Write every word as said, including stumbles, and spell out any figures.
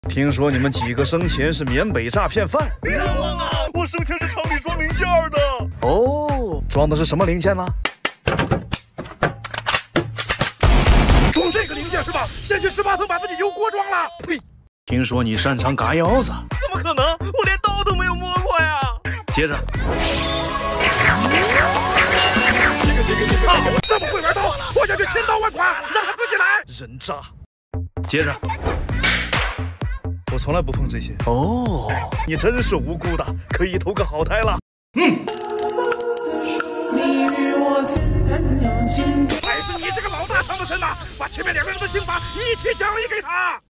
听说你们几个生前是缅北诈骗犯？ 冤枉啊！我生前是厂里装零件的。 哦，装的是什么零件呢？ 装这个零件是吧？先去十八层把自己油锅装了。 呸！听说你擅长嘎腰子？ 怎么可能？我连刀都没有摸过呀！ 接着。 啊！我这么会玩刀，我想去千刀万剐，让他自己来。 人渣。接着， 我从来不碰这些。 哦，你真是无辜的，可以投个好胎了。嗯。 还是你这个老大伤的身呐！把前面两个人的刑罚一起奖励给他。